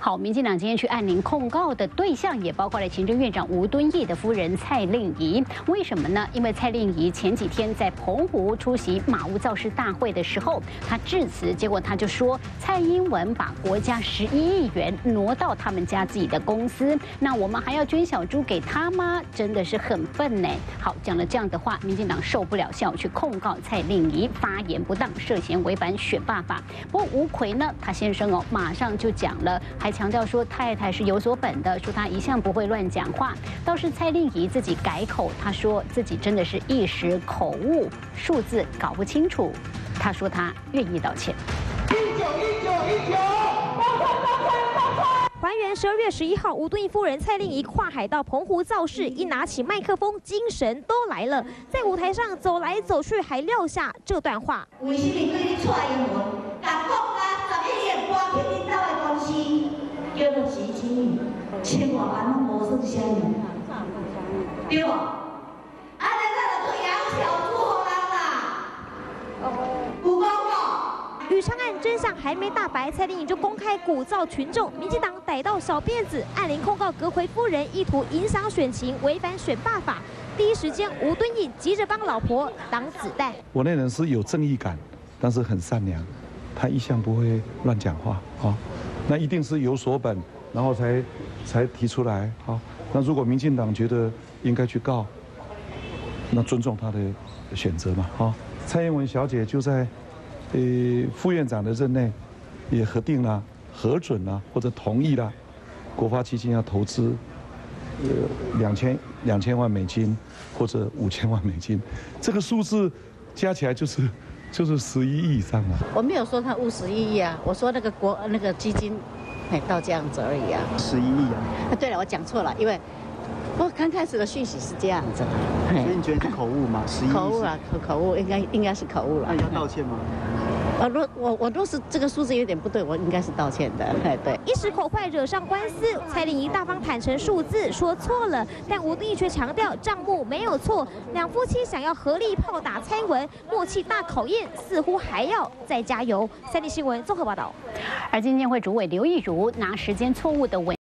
好，民进党今天去按铃控告的对象也包括了行政院长吴敦义的夫人蔡令仪。为什么呢？因为蔡令仪前几天在澎湖出席马屋造势大会的时候，他致辞，结果他就说蔡英文把国家11亿元挪到他们家自己的公司，那我们还要捐小猪给他吗？真的是很笨呢。好，讲了这样的话，民进党受不了，下午去控告蔡令仪发言不当，涉嫌违反选罢法。不过吴奎呢，他先生马上就讲了，还强调说太太是有所本的，说他一向不会乱讲话。倒是蔡令仪自己改口，他说自己真的是一时口误，数字搞不清楚。他说他愿意道歉。 还原12月11号，吴敦义夫人蔡令仪跨海到澎湖造势，一拿起麦克风，精神都来了，在舞台上走来走去，还撂下这段话： 为什么对你蔡英文，甲国家11亿元搬去恁兜的公司，叫做洗钱，千外万拢无算啥物，对无？啊，咱就做养小猪互人啦，有讲无？ 与昌案真相还没大白，蔡令仪就公开鼓噪群众，民进党逮到小辫子，按铃控告阁揆夫人意图影响选情，违反选罢法。第一时间，吴敦义急着帮老婆挡子弹。 我那人是有正义感，但是很善良，他一向不会乱讲话啊。那一定是有所本，然后才提出来啊。那如果民进党觉得应该去告，那尊重他的选择嘛啊。蔡英文小姐就在副院长的任内，也核定了、核准了或者同意了，国发基金要投资2000万美金或者5000万美金，这个数字加起来就是11亿以上了。 我没有说他误11亿啊，我说那个基金，到这样子而已啊。 11亿啊。 对了，我讲错了，因为我刚开始的讯息是这样子。 所以你觉得是口误吗？11亿。 口误啊，口误，应该是口误了。 那你要道歉吗？ 我若是这个数字有点不对，我应该是道歉的。对， 一时口快惹上官司，蔡令仪大方坦诚数字，说错了，但吴敦义却强调账目没有错。两夫妻想要合力炮打蔡英文，默契大考验，似乎还要再加油。3立新闻综合报道。 而今天会主委刘亦儒拿时间错误的